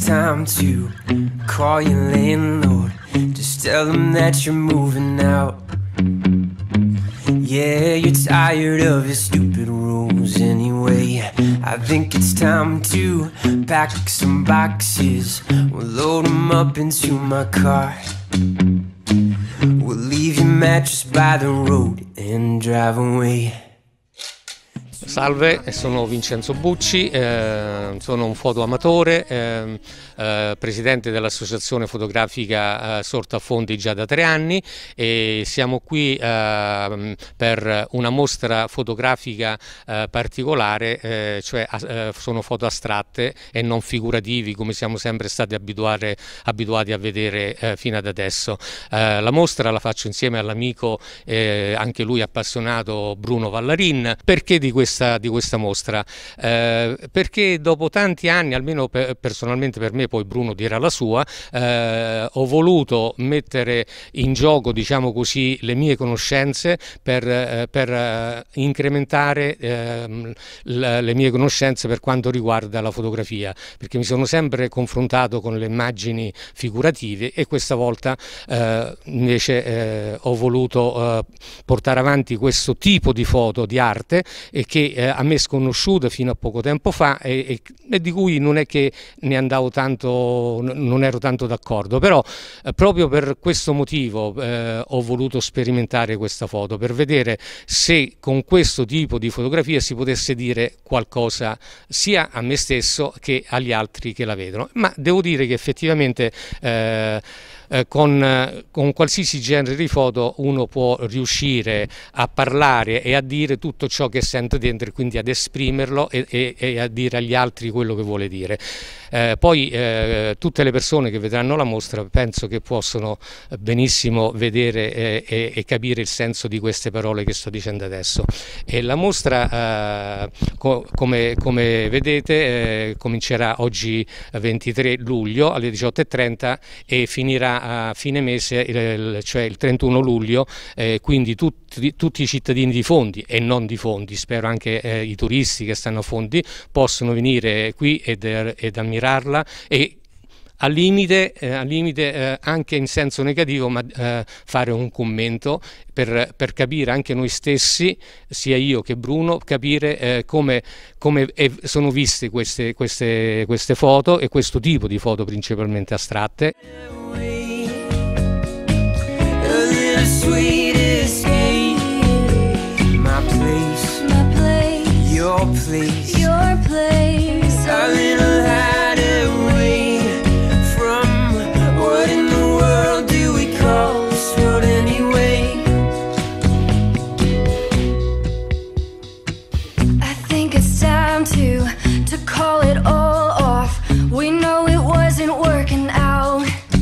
time to call your landlord. Just tell them that you're moving out. Yeah, you're tired of your stupid rules anyway. I think it's time to pack some boxes. We'll load them up into my car. We'll leave your mattress by the road and drive away. Salve, sono Vincenzo Bucci, sono un fotoamatore, presidente dell'associazione fotografica Sorta Fondi già da 3 anni e siamo qui per una mostra fotografica particolare, cioè sono foto astratte e non figurativi come siamo sempre stati abituati a vedere fino ad adesso. La mostra la faccio insieme all'amico, anche lui appassionato, Bruno Vallarin. Perché di questa mostra? Perché dopo tanti anni, almeno personalmente per me, poi Bruno dirà la sua, ho voluto mettere in gioco, diciamo così, le mie conoscenze per incrementare le mie conoscenze per quanto riguarda la fotografia, perché mi sono sempre confrontato con le immagini figurative e questa volta invece ho voluto portare avanti questo tipo di foto di arte e che a me sconosciuta fino a poco tempo fa e di cui non è che ne andavo tanto, non ero tanto d'accordo, però proprio per questo motivo ho voluto sperimentare questa foto per vedere se con questo tipo di fotografia si potesse dire qualcosa sia a me stesso che agli altri che la vedono. Ma devo dire che effettivamente con qualsiasi genere di foto uno può riuscire a parlare e a dire tutto ciò che sente dentro, quindi ad esprimerlo e a dire agli altri quello che vuole dire. Poi tutte le persone che vedranno la mostra penso che possono benissimo vedere e capire il senso di queste parole che sto dicendo adesso. E la mostra come vedete comincerà oggi 23 luglio alle 18:30 e finirà a fine mese, cioè il 31 luglio, quindi tutti i cittadini di Fondi e non di Fondi, spero anche i turisti che stanno a Fondi, possono venire qui ed ammirarla e al limite anche in senso negativo, ma fare un commento per capire anche noi stessi, sia io che Bruno, capire come sono viste queste foto e questo tipo di foto principalmente astratte. Your place, a little hideaway from what in the world do we call this road anyway? I think it's time to call it all off. We know it wasn't working out.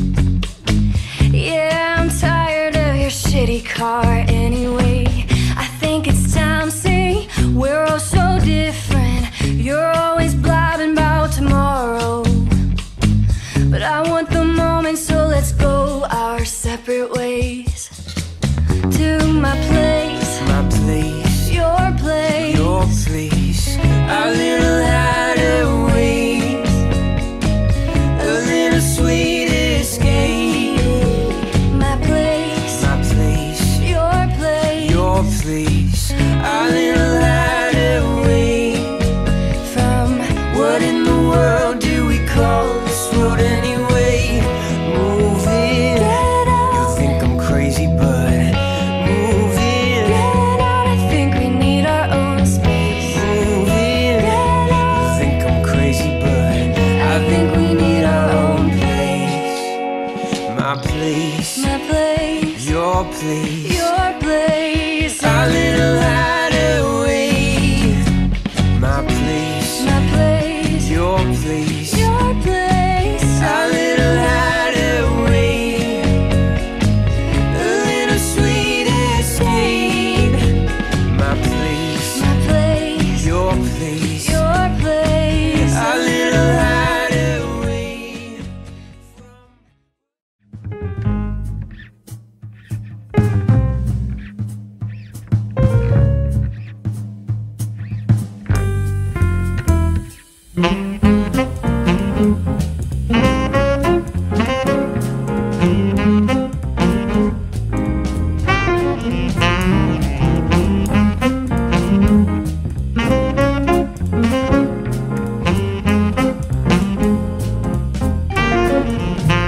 Yeah, I'm tired of your shitty car anyway. I think it's time, see, we're all so different. You're always blabbing about tomorrow, but I want the moment, so let's go our separate ways. To my place, your place, a little hideaway, a little sweet escape. My place, your place, a little hideaway from what in the world do we call this road anyway? Moving, get out, you think I'm crazy, but moving, get out. I think we need our own space. moving, Get out, you think I'm crazy, but I think we need our own place. My place, your place, a little hideaway. My place, your place, a little hideaway, a little sweet escape. My place, your place, a little hideaway.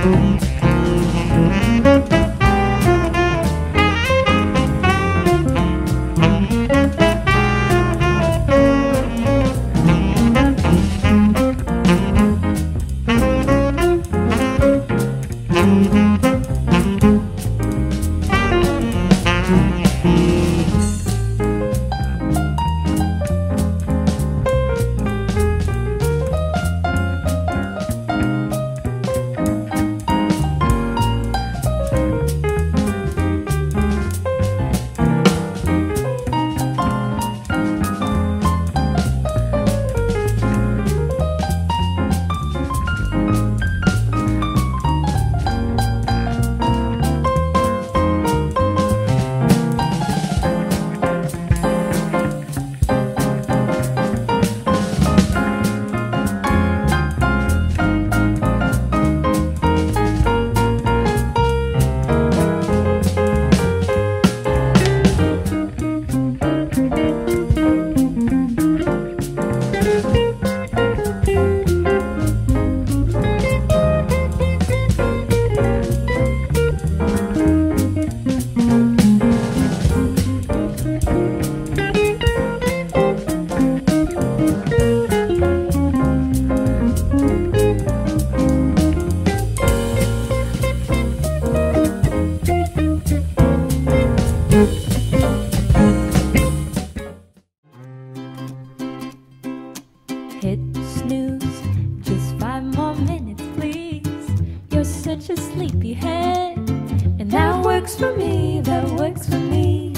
Hit snooze, just 5 more minutes, please. You're such a sleepyhead, and that works for me, that works for me.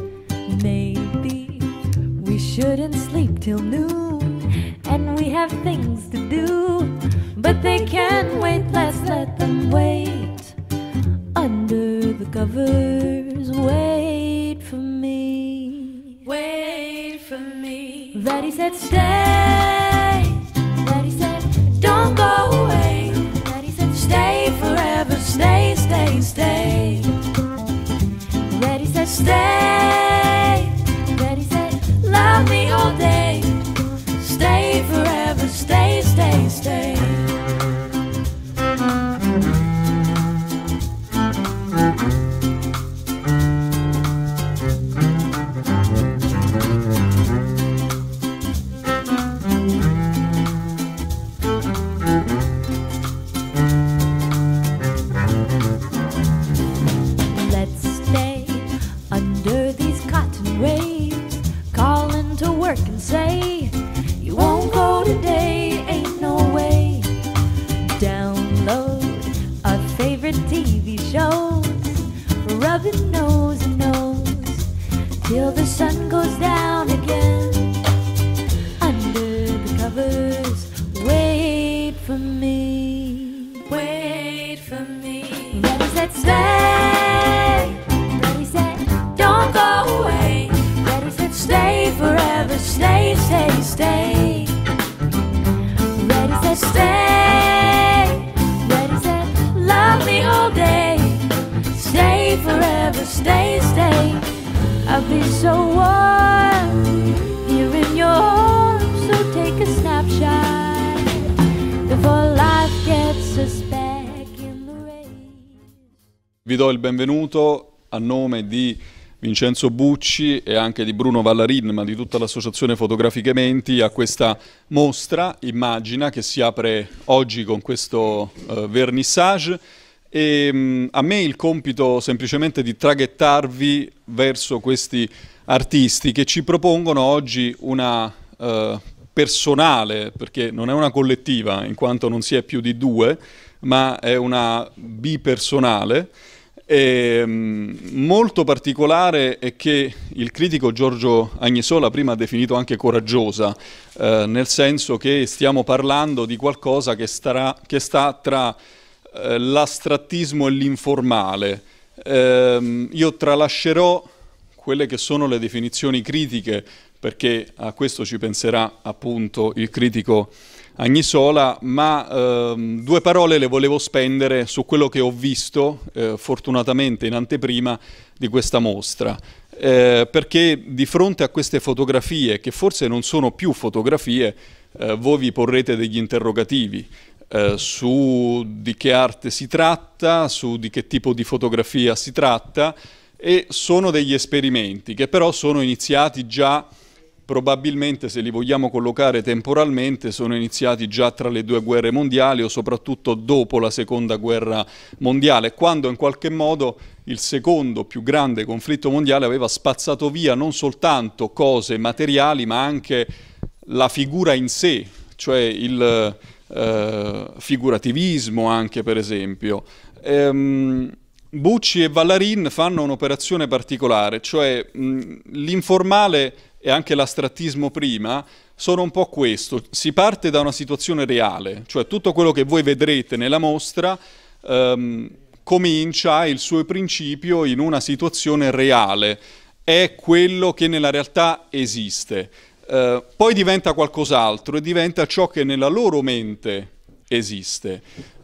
Maybe we shouldn't sleep till noon, and we have things to do, but they can't wait, let's let them wait. Under the covers, wait for me. Wait for me. Daddy said stay. Daddy said don't go away. Daddy said stay forever, stay, stay, stay. Daddy said stay. Daddy said love me all day. Stay forever, stay, stay, stay. Rubbing nose and nose till the sun goes down again. Under the covers, wait for me. Wait for me. Daddy said stay. Daddy said don't go away. Daddy said stay forever, stay, stay, stay. Daddy said stay. Daddy said love me all day. Stay forever, stay, stay. I'll be so warm here in your arms. So take a snapshot before life gets us back in the race. Vi do il benvenuto a nome di Vincenzo Bucci e anche di Bruno Vallarin, ma di tutta l'associazione Fotografiche Menti, a questa mostra Immagina che si apre oggi con questo vernissage. E a me il compito semplicemente di traghettarvi verso questi artisti che ci propongono oggi una personale, perché non è una collettiva in quanto non si è più di due, ma è una bipersonale. Molto particolare è che il critico Giorgio Agnesola prima ha definito anche coraggiosa, nel senso che stiamo parlando di qualcosa che sta tra l'astrattismo e l'informale. Io tralascerò quelle che sono le definizioni critiche, perché a questo ci penserà appunto il critico Agnesola, ma 2 parole le volevo spendere su quello che ho visto, fortunatamente in anteprima di questa mostra, perché di fronte a queste fotografie, che forse non sono più fotografie, voi vi porrete degli interrogativi. su di che arte si tratta, su di che tipo di fotografia si tratta, e sono degli esperimenti che però sono iniziati già, probabilmente se li vogliamo collocare temporalmente, sono iniziati già tra le 2 guerre mondiali o soprattutto dopo la seconda guerra mondiale, quando in qualche modo il secondo più grande conflitto mondiale aveva spazzato via non soltanto cose materiali ma anche la figura in sé, cioè il figurativismo anche, per esempio. Bucci e Vallarin fanno un'operazione particolare, cioè l'informale e anche l'astrattismo prima sono un po' questo. Si parte da una situazione reale, cioè tutto quello che voi vedrete nella mostra comincia il suo principio in una situazione reale, è quello che nella realtà esiste. Poi diventa qualcos'altro e diventa ciò che nella loro mente esiste.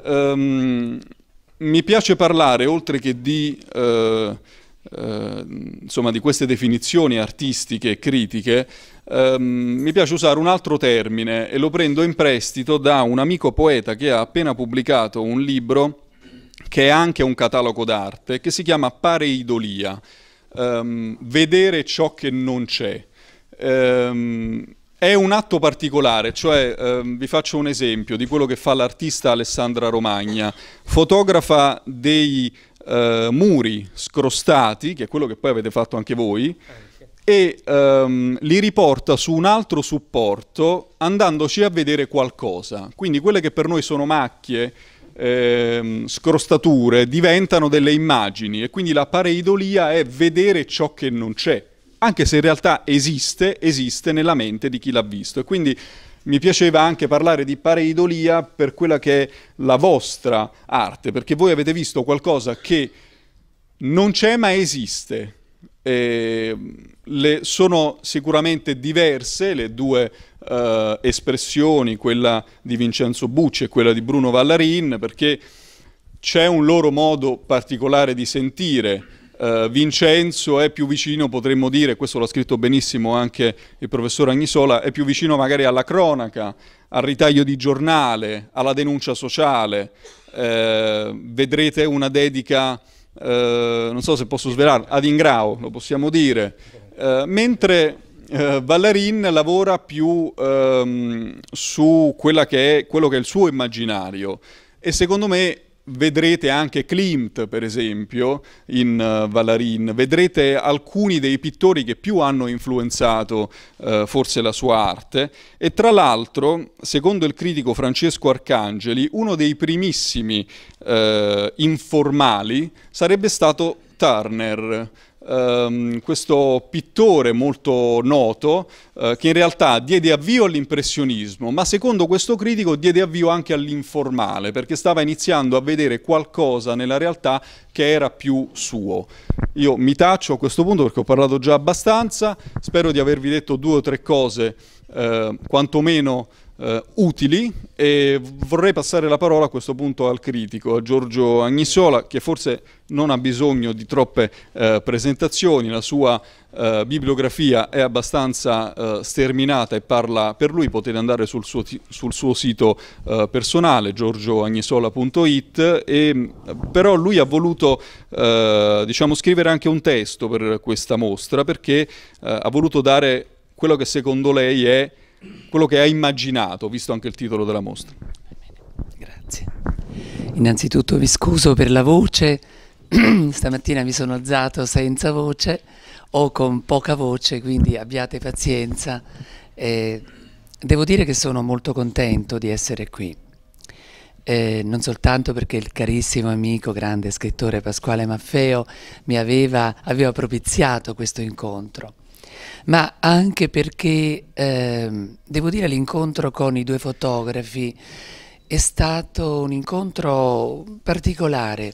Mi piace parlare, oltre che di insomma, di queste definizioni artistiche e critiche, mi piace usare un altro termine e lo prendo in prestito da un amico poeta che ha appena pubblicato un libro che è anche un catalogo d'arte, che si chiama Pareidolia, vedere ciò che non c'è. È un atto particolare, cioè vi faccio un esempio di quello che fa l'artista Alessandra Romagna. Fotografa dei muri scrostati, che è quello che poi avete fatto anche voi, e li riporta su un altro supporto andandoci a vedere qualcosa. Quindi quelle che per noi sono macchie, scrostature, diventano delle immagini, e quindi la pareidolia è vedere ciò che non c'è, anche se in realtà esiste nella mente di chi l'ha visto. E quindi mi piaceva anche parlare di pareidolia per quella che è la vostra arte, perché voi avete visto qualcosa che non c'è ma esiste. Sono sicuramente diverse le 2 espressioni, quella di Vincenzo Bucci e quella di Bruno Vallarin, perché c'è un loro modo particolare di sentire. Vincenzo è più vicino, potremmo dire, questo l'ha scritto benissimo anche il professor Agnisola, è più vicino magari alla cronaca, al ritaglio di giornale, alla denuncia sociale. Vedrete una dedica, non so se posso svelare, ad Ingrao, lo possiamo dire, mentre Vallarin lavora più su quello che è il suo immaginario, e secondo me vedrete anche Klimt, per esempio, in Vallarin, vedrete alcuni dei pittori che più hanno influenzato forse la sua arte. E tra l'altro, secondo il critico Francesco Arcangeli, uno dei primissimi informali sarebbe stato Turner, questo pittore molto noto che in realtà diede avvio all'impressionismo, ma secondo questo critico diede avvio anche all'informale, perché stava iniziando a vedere qualcosa nella realtà che era più suo. Io mi taccio a questo punto perché ho parlato già abbastanza, spero di avervi detto 2 o 3 cose quantomeno utili, e vorrei passare la parola a questo punto al critico, a Giorgio Agnisola, che forse non ha bisogno di troppe presentazioni. La sua bibliografia è abbastanza sterminata e parla per lui. Potete andare sul suo sito personale, giorgioagnisola.it, però lui ha voluto diciamo, scrivere anche un testo per questa mostra, perché ha voluto dare quello che secondo lei è quello che ha immaginato, visto anche il titolo della mostra. Grazie. Innanzitutto vi scuso per la voce, stamattina mi sono alzato senza voce o con poca voce, quindi abbiate pazienza. Devo dire che sono molto contento di essere qui, non soltanto perché il carissimo amico, grande scrittore Pasquale Maffeo mi aveva propiziato questo incontro, ma anche perché, devo dire, l'incontro con i 2 fotografi è stato un incontro particolare.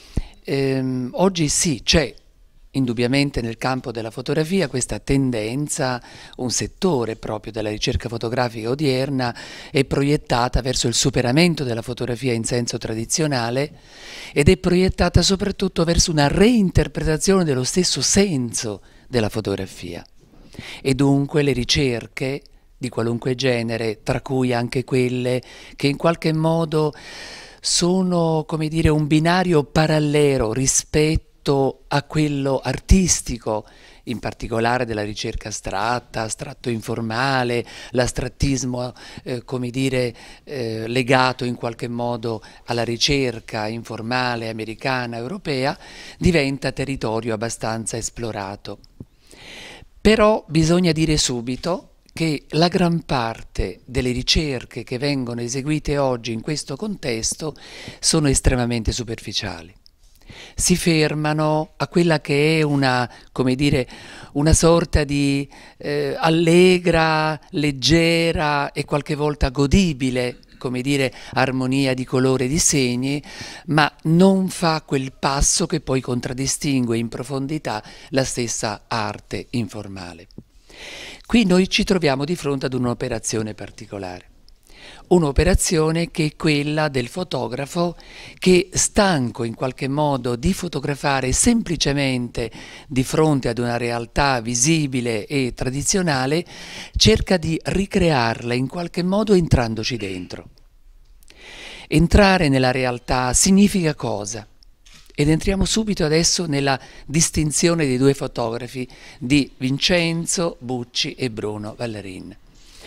Oggi sì, c'è indubbiamente nel campo della fotografia questa tendenza, un settore proprio della ricerca fotografica odierna è proiettata verso il superamento della fotografia in senso tradizionale, ed è proiettata soprattutto verso una reinterpretazione dello stesso senso della fotografia. E dunque le ricerche di qualunque genere, tra cui anche quelle che in qualche modo sono, come dire, un binario parallelo rispetto a quello artistico, in particolare della ricerca astratta, astratto informale, l'astrattismo, come dire, legato in qualche modo alla ricerca informale americana, europea, diventa territorio abbastanza esplorato. Però bisogna dire subito che la gran parte delle ricerche che vengono eseguite oggi in questo contesto sono estremamente superficiali. Si fermano a quella che è una, come dire, una sorta di allegra, leggera e qualche volta godibile, come dire, armonia di colore e di segni, ma non fa quel passo che poi contraddistingue in profondità la stessa arte informale. Qui noi ci troviamo di fronte ad un'operazione particolare. Un'operazione che è quella del fotografo che, stanco in qualche modo di fotografare semplicemente di fronte ad una realtà visibile e tradizionale, cerca di ricrearla in qualche modo entrandoci dentro. Entrare nella realtà significa cosa? Ed entriamo subito adesso nella distinzione dei due fotografi di Vincenzo Bucci e Bruno Vallerin.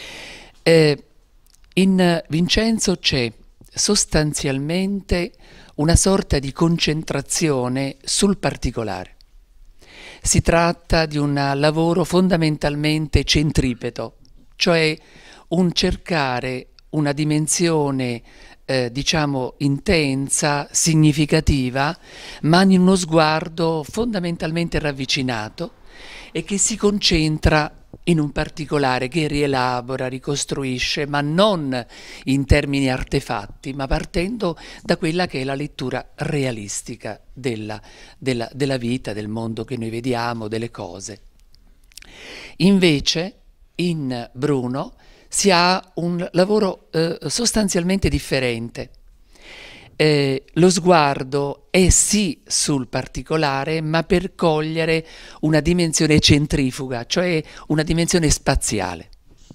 In Vincenzo c'è sostanzialmente una sorta di concentrazione sul particolare. Si tratta di un lavoro fondamentalmente centripeto, cioè un cercare una dimensione diciamo intensa, significativa, ma in uno sguardo fondamentalmente ravvicinato e che si concentra in un particolare, che rielabora, ricostruisce, ma non in termini artefatti, ma partendo da quella che è la lettura realistica della vita, del mondo che noi vediamo, delle cose. Invece in Bruno si ha un lavoro sostanzialmente differente. Lo sguardo è sì sul particolare, ma per cogliere una dimensione centrifuga, cioè una dimensione spaziale.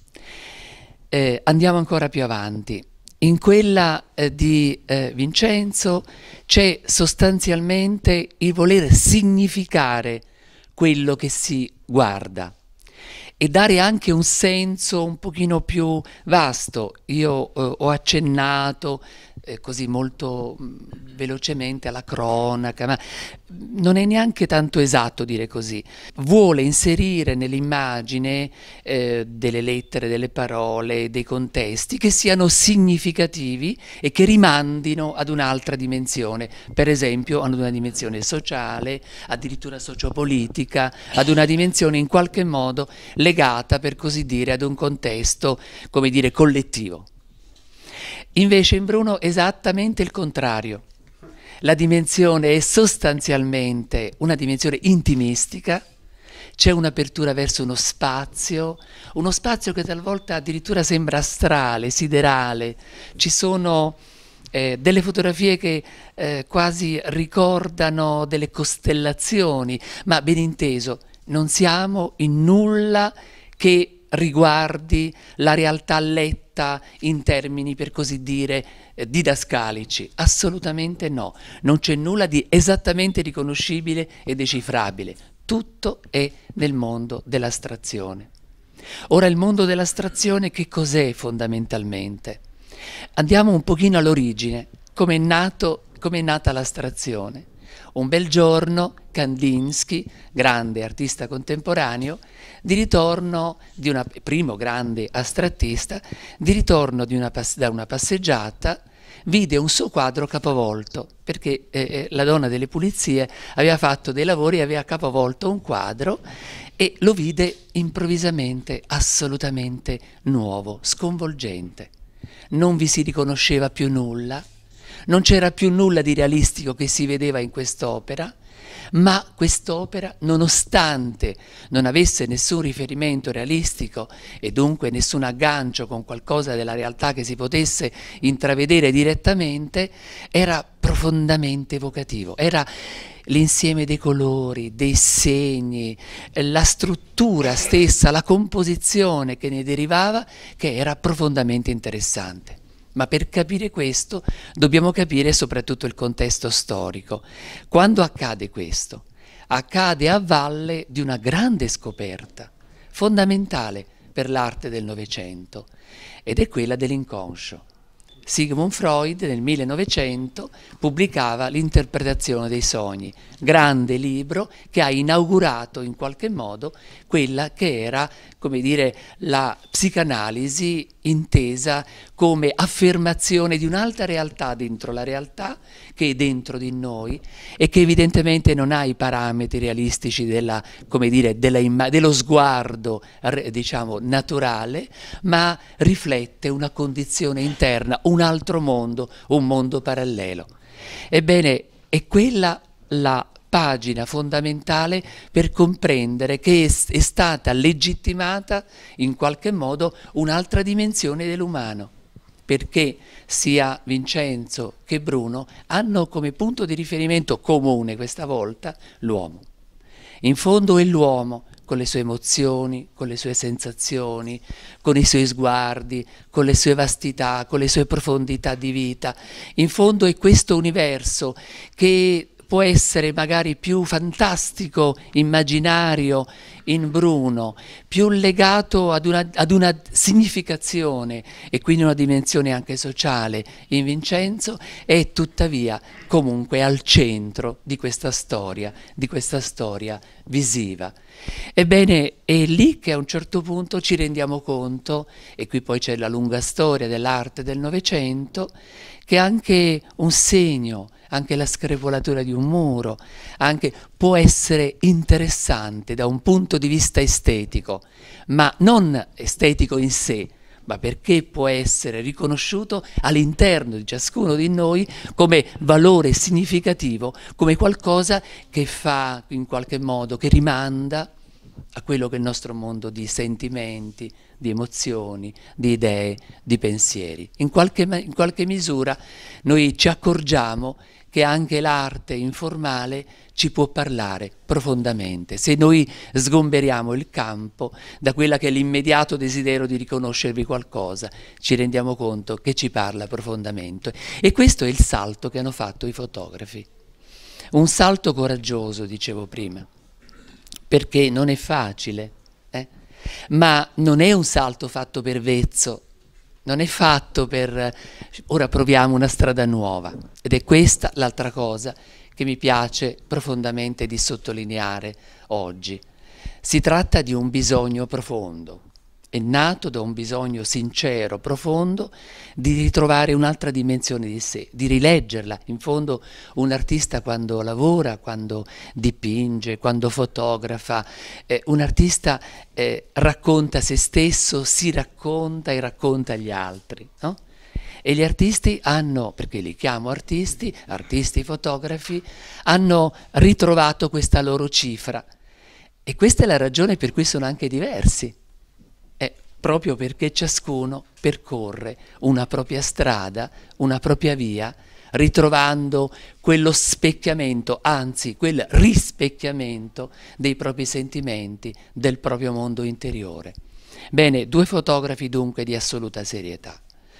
Andiamo ancora più avanti. In quella di Vincenzo c'è sostanzialmente il voler significare quello che si guarda e dare anche un senso un pochino più vasto. Io ho accennato così molto velocemente alla cronaca, ma non è neanche tanto esatto dire così. Vuole inserire nell'immagine delle lettere, delle parole, dei contesti che siano significativi e che rimandino ad un'altra dimensione, per esempio ad una dimensione sociale, addirittura sociopolitica, ad una dimensione in qualche modo legata, per così dire, ad un contesto, come dire, collettivo. Invece in Bruno è esattamente il contrario. La dimensione è sostanzialmente una dimensione intimistica, c'è un'apertura verso uno spazio che talvolta addirittura sembra astrale, siderale. Ci sono delle fotografie che quasi ricordano delle costellazioni, ma ben inteso, non siamo in nulla che riguardi la realtà letta in termini, per così dire, didascalici. Assolutamente no. Non c'è nulla di esattamente riconoscibile e decifrabile. Tutto è nel mondo dell'astrazione. Ora, il mondo dell'astrazione che cos'è fondamentalmente? Andiamo un pochino all'origine. Come è nata l'astrazione? Un bel giorno Kandinsky, grande artista contemporaneo, di ritorno primo grande astrattista, di ritorno da una passeggiata, vide un suo quadro capovolto, perché la donna delle pulizie aveva fatto dei lavori e aveva capovolto un quadro e lo vide improvvisamente assolutamente nuovo, sconvolgente. Non vi si riconosceva più nulla, non c'era più nulla di realistico che si vedeva in quest'opera, ma quest'opera, nonostante non avesse nessun riferimento realistico e dunque nessun aggancio con qualcosa della realtà che si potesse intravedere direttamente, era profondamente evocativo, era l'insieme dei colori, dei segni, la struttura stessa, la composizione che ne derivava, che era profondamente interessante. Ma per capire questo dobbiamo capire soprattutto il contesto storico. Quando accade questo? Accade a valle di una grande scoperta, fondamentale per l'arte del Novecento, ed è quella dell'inconscio. Sigmund Freud nel 1900 pubblicava L'interpretazione dei sogni, grande libro che ha inaugurato in qualche modo quella che era, come dire, la psicanalisi intesa come affermazione di un'altra realtà dentro la realtà che è dentro di noi e che evidentemente non ha i parametri realistici della, come dire, dello sguardo, diciamo, naturale, ma riflette una condizione interna, un altro mondo, un mondo parallelo. Ebbene, è quella la pagina fondamentale per comprendere che è stata legittimata in qualche modo un'altra dimensione dell'umano, perché sia Vincenzo che Bruno hanno come punto di riferimento comune questa volta l'uomo. In fondo è l'uomo, con le sue emozioni, con le sue sensazioni, con i suoi sguardi, con le sue vastità, con le sue profondità di vita. In fondo è questo universo che può essere magari più fantastico, immaginario in Bruno, più legato ad una significazione e quindi una dimensione anche sociale in Vincenzo, e tuttavia comunque al centro di questa storia visiva. Ebbene, è lì che a un certo punto ci rendiamo conto, e qui poi c'è la lunga storia dell'arte del Novecento, che anche un segno, anche la screpolatura di un muro, anche può essere interessante da un punto di vista estetico, ma non estetico in sé, ma perché può essere riconosciuto all'interno di ciascuno di noi come valore significativo, come qualcosa che fa in qualche modo, che rimanda a quello che è il nostro mondo di sentimenti, di emozioni, di idee, di pensieri. In qualche misura noi ci accorgiamo che anche l'arte informale ci può parlare profondamente, se noi sgomberiamo il campo da quella che è l'immediato desiderio di riconoscervi qualcosa, ci rendiamo conto che ci parla profondamente. E questo è il salto che hanno fatto i fotografi. Un salto coraggioso, dicevo prima, perché non è facile, ma non è un salto fatto per vezzo, non è fatto per ora proviamo una strada nuova, ed è questa l'altra cosa che mi piace profondamente di sottolineare oggi. Si tratta di un bisogno profondo, è nato da un bisogno sincero, profondo, di ritrovare un'altra dimensione di sé, di rileggerla. In fondo un artista quando lavora, quando dipinge, quando fotografa, un artista racconta se stesso, si racconta e racconta gli altri, no? E gli artisti hanno, perché li chiamo artisti fotografi, hanno ritrovato questa loro cifra. E questa è la ragione per cui sono anche diversi. Proprio perché ciascuno percorre una propria strada, una propria via, ritrovando quello specchiamento, anzi quel rispecchiamento dei propri sentimenti, del proprio mondo interiore. Bene, due fotografi dunque di assoluta serietà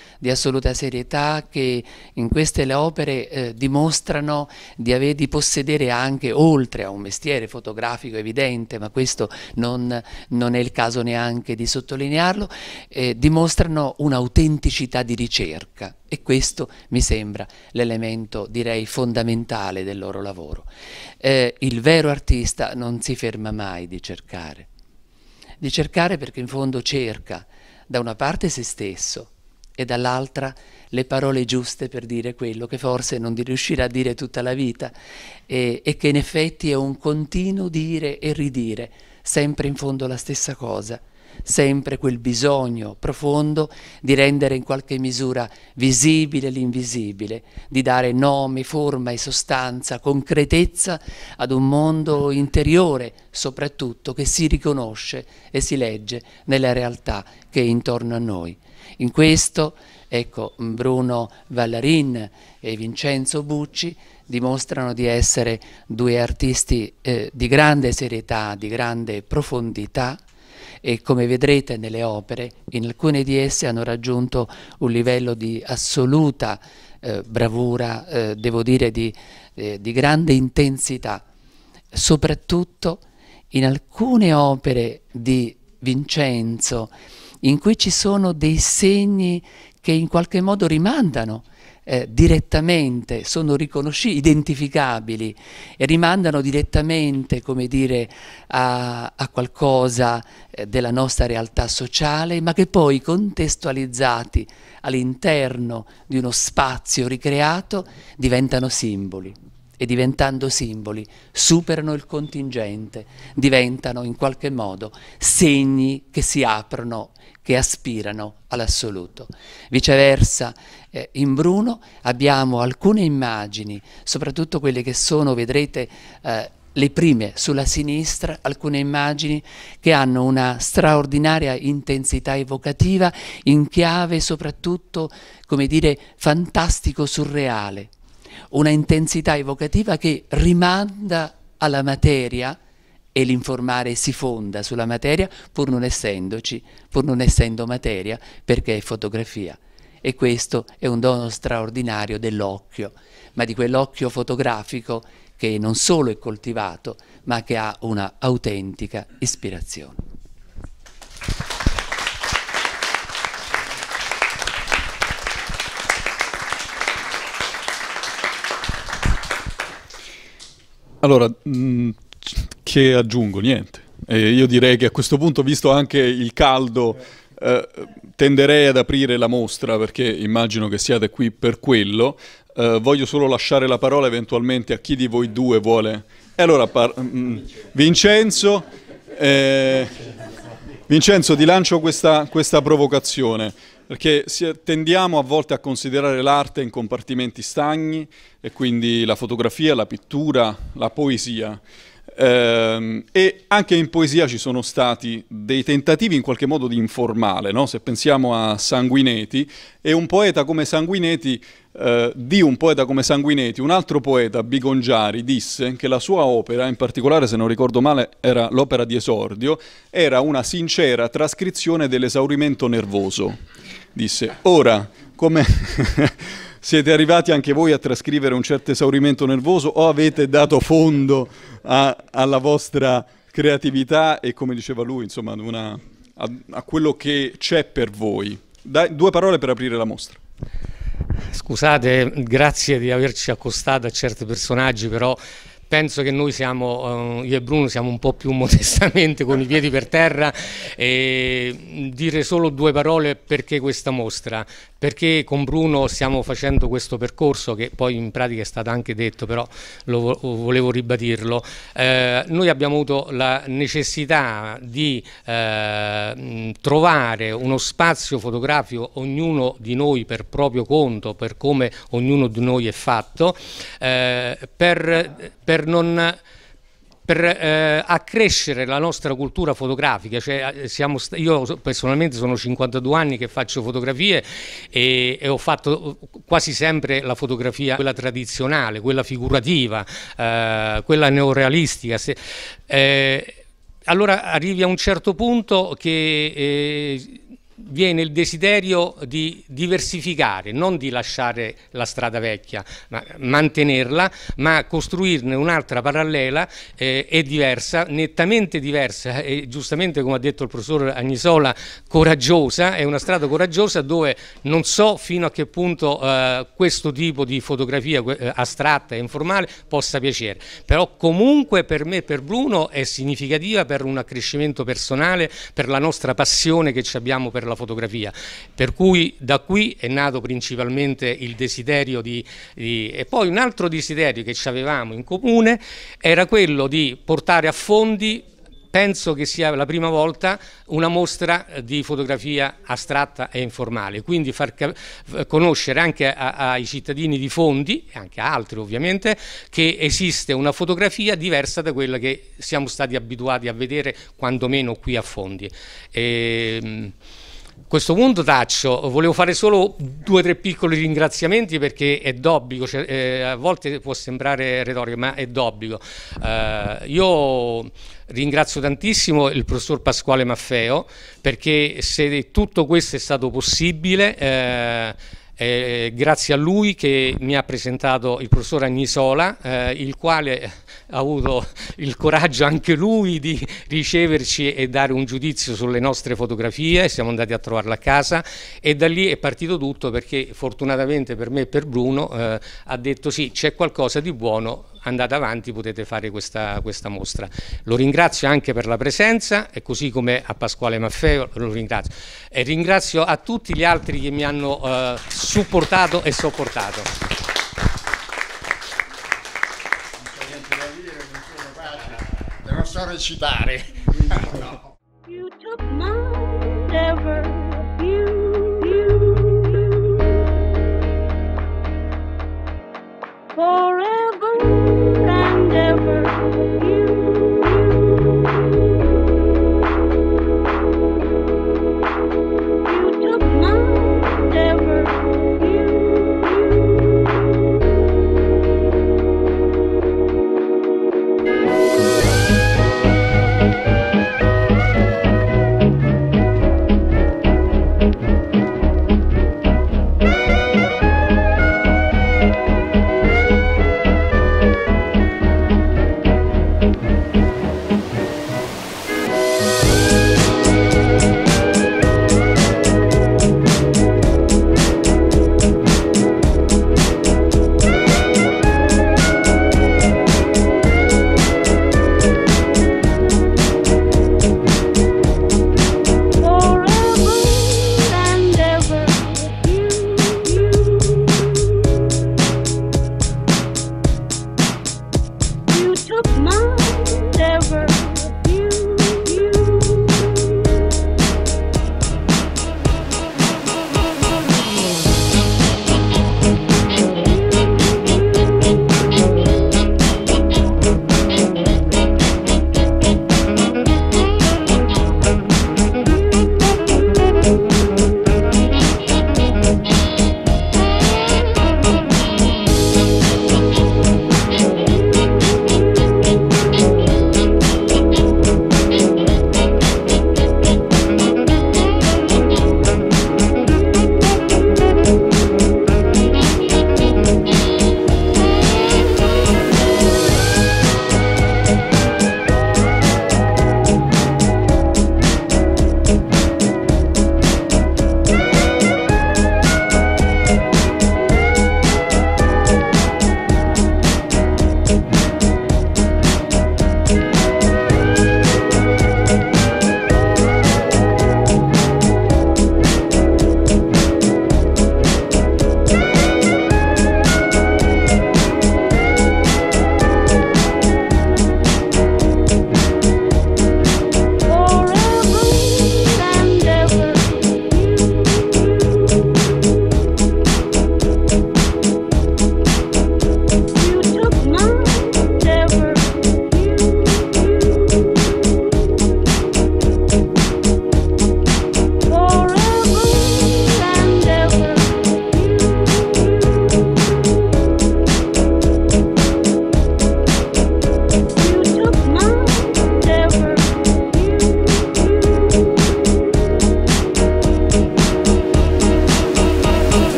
che in queste opere dimostrano di possedere anche, oltre a un mestiere fotografico evidente, ma questo non è il caso neanche di sottolinearlo, dimostrano un'autenticità di ricerca, e questo mi sembra l'elemento, direi, fondamentale del loro lavoro. Il vero artista non si ferma mai di cercare perché in fondo cerca da una parte se stesso, e dall'altra le parole giuste per dire quello che forse non riuscirà a dire tutta la vita, e che in effetti è un continuo dire e ridire, sempre in fondo la stessa cosa, sempre quel bisogno profondo di rendere in qualche misura visibile l'invisibile, di dare nome, forma e sostanza, concretezza ad un mondo interiore, soprattutto che si riconosce e si legge nella realtà che è intorno a noi. In questo, ecco, Bruno Vallarin e Vincenzo Bucci dimostrano di essere due artisti di grande serietà, di grande profondità, e come vedrete nelle opere, in alcune di esse hanno raggiunto un livello di assoluta bravura, devo dire di grande intensità, soprattutto in alcune opere di Vincenzo, in cui ci sono dei segni che in qualche modo rimandano direttamente, sono riconoscibili, identificabili e rimandano direttamente, come dire, a qualcosa della nostra realtà sociale, ma che poi contestualizzati all'interno di uno spazio ricreato diventano simboli. E diventando simboli superano il contingente, diventano in qualche modo segni che si aprono, che aspirano all'assoluto. Viceversa, in Bruno abbiamo alcune immagini, soprattutto quelle che sono, vedrete, le prime sulla sinistra, alcune immagini che hanno una straordinaria intensità evocativa in chiave soprattutto, come dire, fantastico-surreale. Una intensità evocativa che rimanda alla materia e l'informare si fonda sulla materia pur non essendoci, pur non essendo materia, perché è fotografia. E questo è un dono straordinario dell'occhio, ma di quell'occhio fotografico che non solo è coltivato, ma che ha una autentica ispirazione. Allora, che aggiungo? Niente. Io direi che a questo punto, visto anche il caldo, tenderei ad aprire la mostra, perché immagino che siate qui per quello. Voglio solo lasciare la parola eventualmente a chi di voi due vuole. E allora, Vincenzo, ti lancio questa provocazione. Perché tendiamo a volte a considerare l'arte in compartimenti stagni, e quindi la fotografia, la pittura, la poesia. E anche in poesia ci sono stati dei tentativi in qualche modo di informale, no? Se pensiamo a Sanguineti, e un poeta come Sanguineti, un altro poeta, Bigongiari, disse che la sua opera, in particolare se non ricordo male era l'opera di esordio, era una sincera trascrizione dell'esaurimento nervoso. Disse, ora, come siete arrivati anche voi a trascrivere un certo esaurimento nervoso, o avete dato fondo alla vostra creatività e, come diceva lui, insomma, a quello che c'è per voi? Due parole per aprire la mostra. Scusate, grazie di averci accostato a certi personaggi, però penso che noi siamo, io e Bruno siamo un po' più modestamente con i piedi per terra, e dire solo due parole perché questa mostra. Perché con Bruno stiamo facendo questo percorso che poi in pratica è stato anche detto, però volevo ribadirlo. Noi abbiamo avuto la necessità di trovare uno spazio fotografico, ognuno di noi per proprio conto, per come ognuno di noi è fatto, per accrescere la nostra cultura fotografica. Cioè, io personalmente sono 52 anni che faccio fotografie e ho fatto quasi sempre la fotografia, quella tradizionale, quella figurativa, quella neorealistica. Allora arrivi a un certo punto che viene il desiderio di diversificare, non di lasciare la strada vecchia, ma mantenerla, ma costruirne un'altra parallela e diversa, nettamente diversa, e giustamente, come ha detto il professor Agnisola, coraggiosa. È una strada coraggiosa dove non so fino a che punto questo tipo di fotografia astratta e informale possa piacere, però comunque per me, per Bruno, è significativa per un accrescimento personale, per la nostra passione che abbiamo per la fotografia, per cui da qui è nato principalmente il desiderio e poi un altro desiderio che ci avevamo in comune era quello di portare a fondi penso che sia la prima volta una mostra di fotografia astratta e informale, quindi far conoscere anche ai cittadini di Fondi, e anche a altri ovviamente, che esiste una fotografia diversa da quella che siamo stati abituati a vedere, quantomeno qui a Fondi. A questo punto volevo fare solo 2 o 3 piccoli ringraziamenti, perché è d'obbligo, a volte può sembrare retorica, ma è d'obbligo. Io ringrazio tantissimo il professor Pasquale Maffeo, perché se tutto questo è stato possibile grazie a lui, che mi ha presentato il professor Agnisola, il quale ha avuto il coraggio anche lui di riceverci e dare un giudizio sulle nostre fotografie. Siamo andati a trovarla a casa e da lì è partito tutto, perché fortunatamente per me e per Bruno ha detto sì, c'è qualcosa di buono, andate avanti, potete fare questa mostra. Lo ringrazio anche per la presenza, e così come a Pasquale Maffeo lo ringrazio, e ringrazio a tutti gli altri che mi hanno supportato e sopportato. Non so recitare. No. You took my never forever and ever you took my never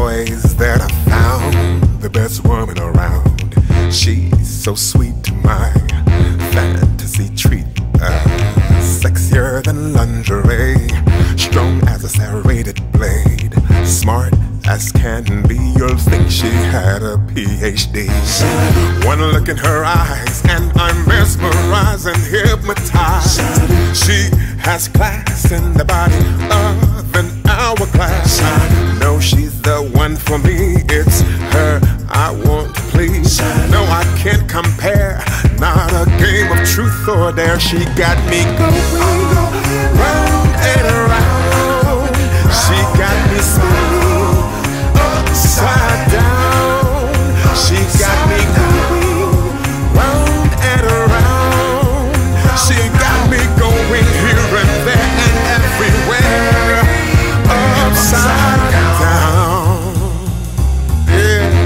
boys that I found, the best woman around. She's so sweet to my fantasy treat. Sexier than lingerie, strong as a serrated blade, smart as can be. You'll think she had a PhD. One look in her eyes and I'm mesmerized and hypnotized. She has class in the body of an hourglass. I know she's the one for me. It's her I want to please. No, I can't compare. Not a game of truth or dare. She got me going round and around. She got me spinning upside down. She got me going round and around. She got me going here and there and everywhere upside down. Yeah.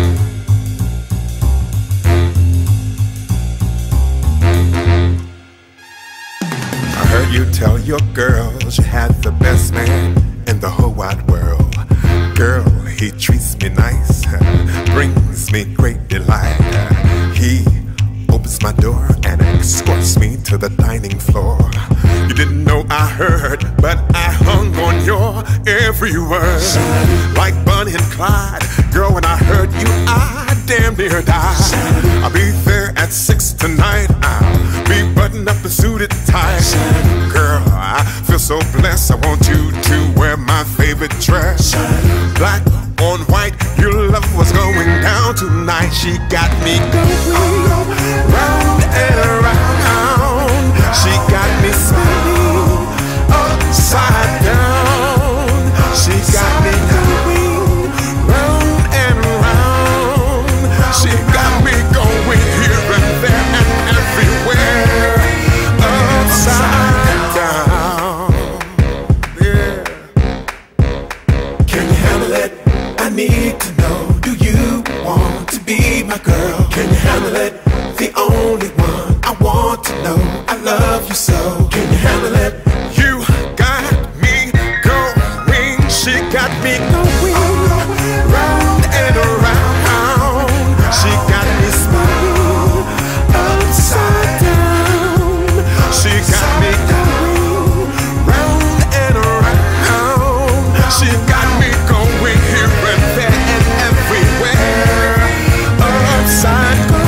I heard you tell your girls you had the best man in the whole wide world. Girl, he treats me nice, brings me great delight. He opens my door and escorts me to the dining floor. You didn't know I heard, but I hung on your every word. Like Bonnie and Clyde, girl, when I heard you, I damn near died. I'll be there at 6 tonight. I'll be buttoned up and suited tight. Girl, I feel so blessed. I want you to wear my favorite dress. Black on white, your love was going down tonight. She got me going round and around. She got me spinning upside down. She got me going round and round. She got me going here and there and everywhere upside down. Yeah. Can you handle it? I need to know. Do you want to be my girl? Can you handle it? The only one I want to know. I love you so. Can you handle it? You got me going. She got me going round and around. She got me spinning upside down. She got me going round and around. She got me going here and there and everywhere upside down.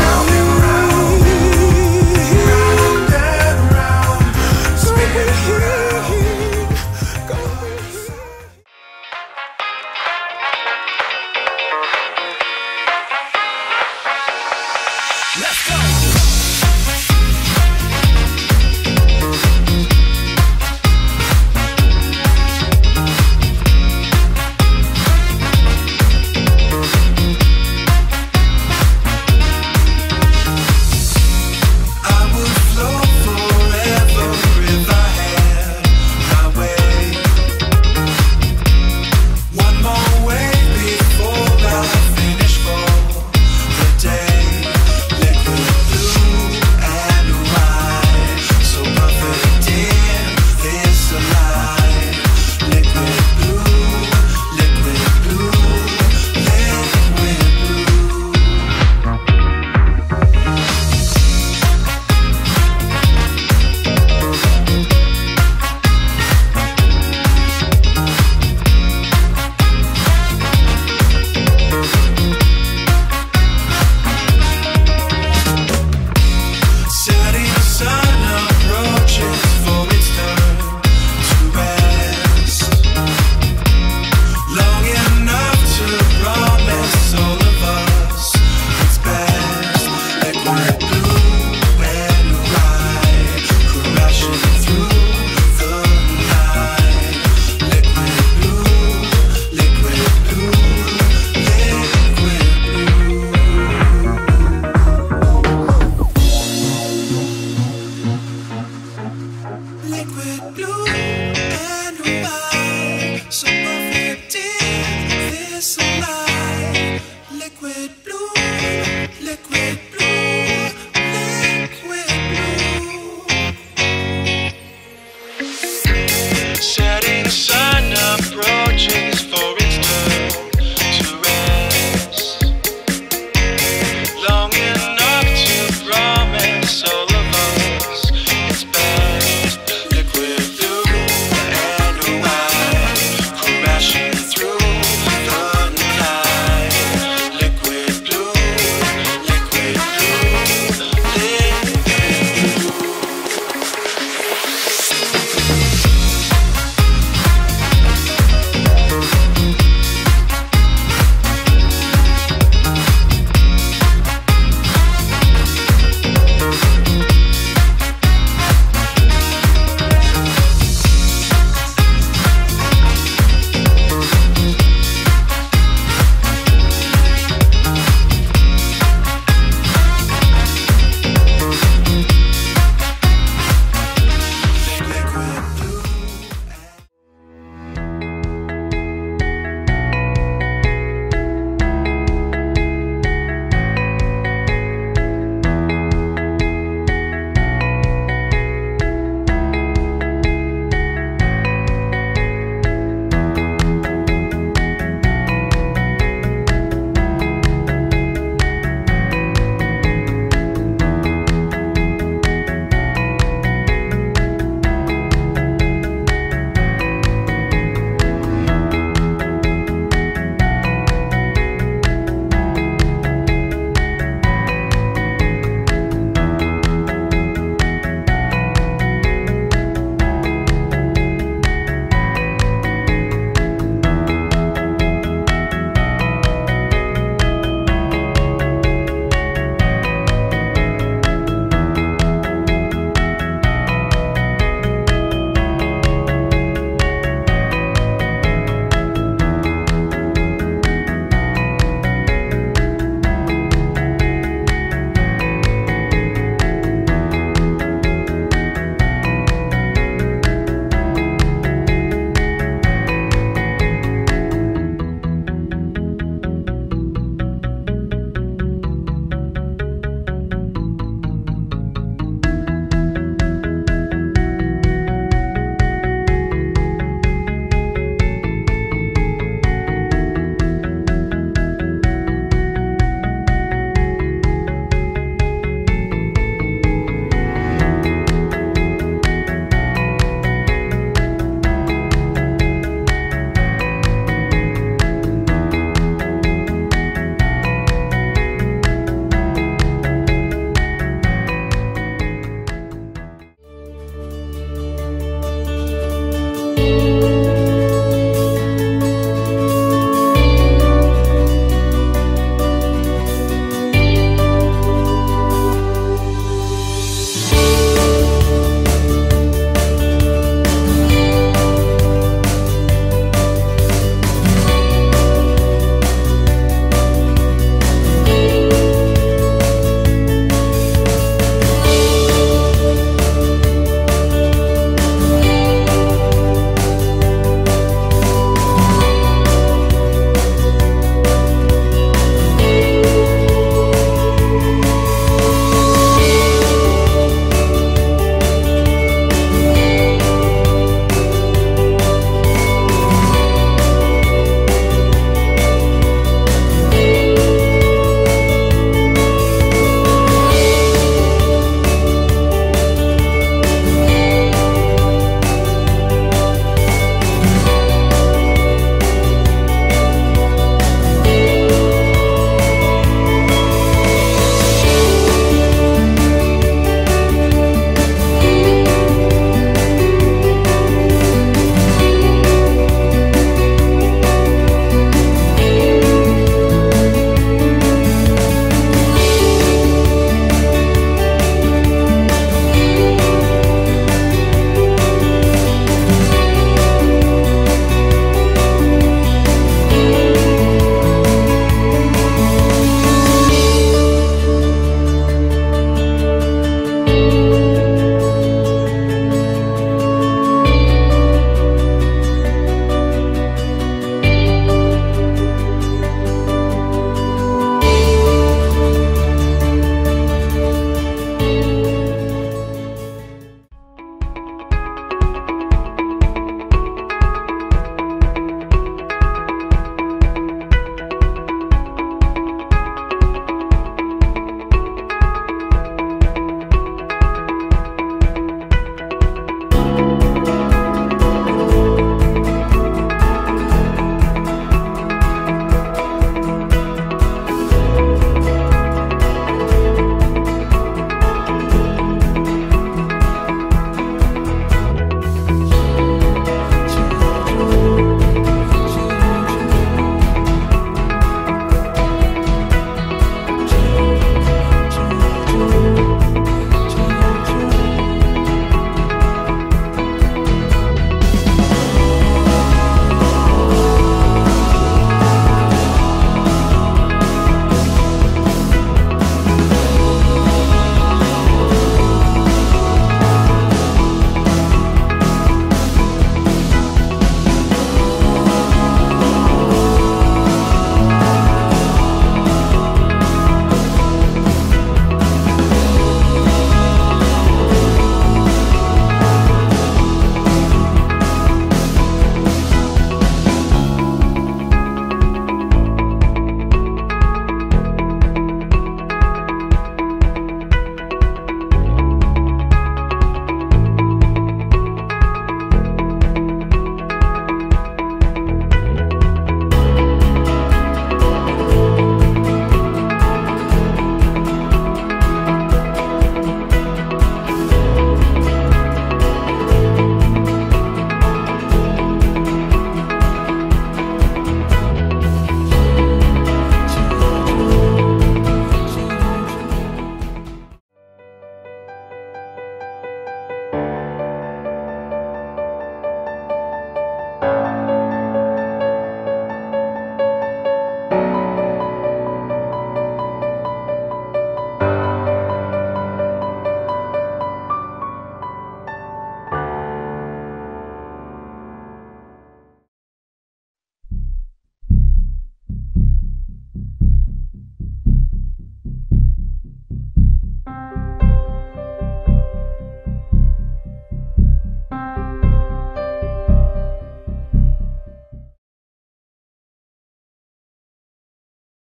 Liquid blue and white, so perfect in this light. Liquid blue.